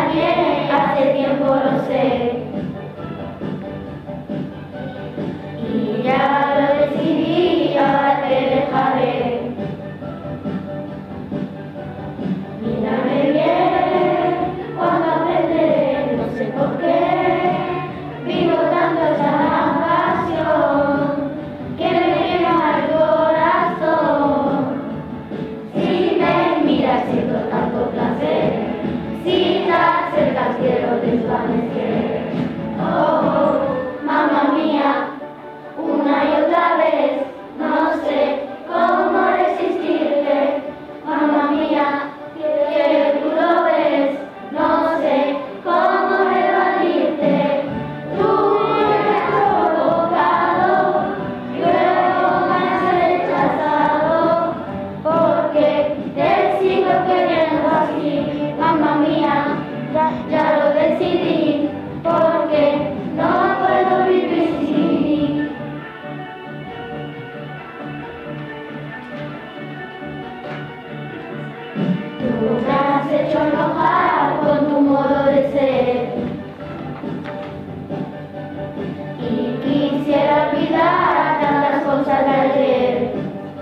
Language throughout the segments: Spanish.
bien, hace tiempo lo sé. Y ya lo decidí, ahora te dejaré. Mírame bien, cuando aprenderé, no sé por qué. Vivo tanto esa gran pasión que me quema el corazón. Si me miras siento tanto placer, si te acercas quiero desvanecer. Oh, mamá mía, una y otra vez, no sé cómo resistirte. Mamá mía, que tú lo ves, no sé cómo evadirte. Tú me has provocado, luego me has rechazado, porque te sigo queriendo así. Mamá mía, ya lo decidí, porque no puedo vivir sin ti. Tú me has hecho enojar con tu modo de ser y quisiera olvidar tantas cosas de ayer.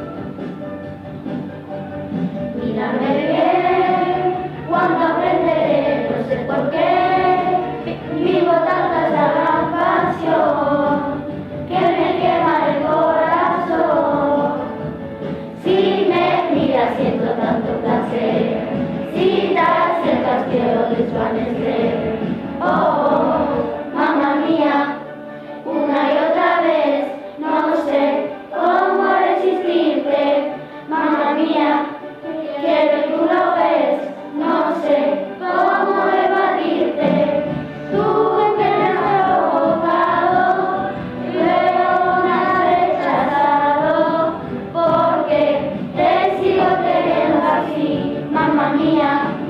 Mírame bien, cuando aprenderé, no sé por qué, vivo tanta esa gran pasión que me quema el corazón. Si me miras siento tanto placer, si te acercas quiero desvanecer. Oh, mamá mía, una y otra vez, no sé cómo resistirte. Mamá mía, quiero y tú lo ves, no sé cómo evadirte. Tú me has provocado, luego me has rechazado, porque te sigo queriendo así. Mamá mía.